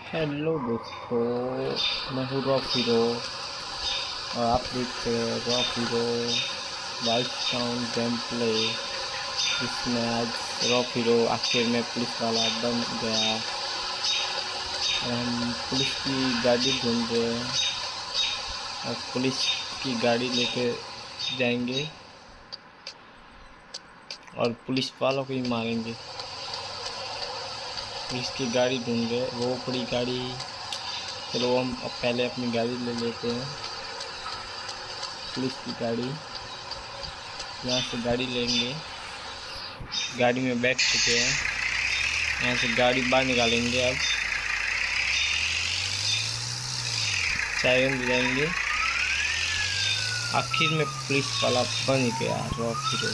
Hello दोस्तों, मैं हूँ रॉक हीरो और आप देख रहे हैं rock hero white sound game play, जिसमें आज रॉक हीरो आखिर में पुलिस वाला बन गया और हम पुलिस की गाड़ी ढूंढ रहे हैं और पुलिस की गाड़ी लेके जाएंगे और पुलिस वालों को ही मारेंगे। पुलिस की गाड़ी ढूंढ रहे, वो बड़ी गाड़ी। चलो हम अब पहले अपनी गाड़ी ले लेते हैं, पुलिस की गाड़ी। यहाँ से गाड़ी लेंगे, गाड़ी में बैठ चुके हैं। यहाँ से गाड़ी बाहर निकालेंगे, अब सायरन बजाएंगे। आखिर में पुलिस वाला बन गया रॉक हीरो।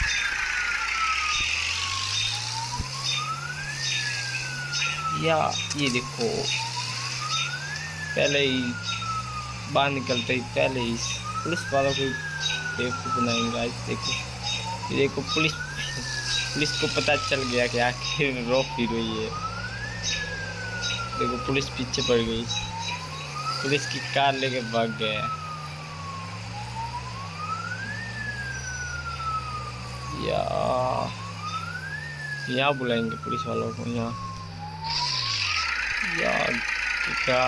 या ये देखो, पहले ही बाहर निकलते ही पहले ही पुलिस वालों को बेवकूफ बनाएंगे। आज देखो, ये देखो पुलिस को पता चल गया कि आखिर रॉक हीरो ही है। देखो पुलिस पीछे पड़ गई, पुलिस की कार लेके भाग गया। या यहाँ बुलाएंगे पुलिस वालों को। यहाँ यार क्या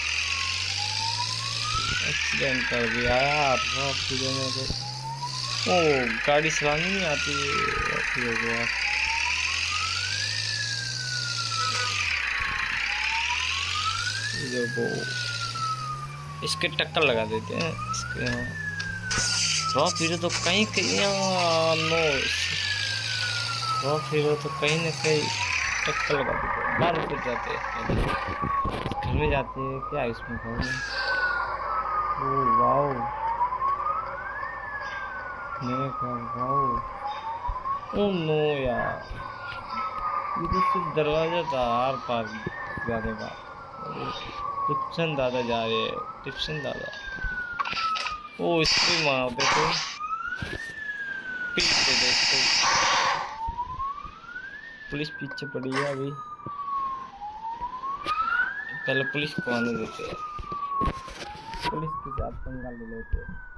एक्सीडेंट कर दिया यार रॉक हीरो ने तो। ओ, गाड़ी चलानी नहीं आती रॉक हीरो को यार। देखो इसके टक्कर लगा देते हैं इसके। यहाँ रॉक हीरो तो कहीं नो, रॉक हीरो तो कहीं ना कहीं टक्कर लगा देते हैं, बाहर उतर जाते हैं, घर में जाते हैं। क्या इसमें घर में? ओह वाओ, मेरे घर वाओ। ओह नो यार, ये तो सिर्फ दरवाजा था आर पार जाने का। टिप्सन दादा जा रहे हैं, टिप्सन दादा। ओ इसको मार देते, पीट देते इसको। पुलिस पीछे पड़ी है अभी, पहले पुलिस को आने देते हैं, पुलिस के साथ पंगा ले लेते हैं।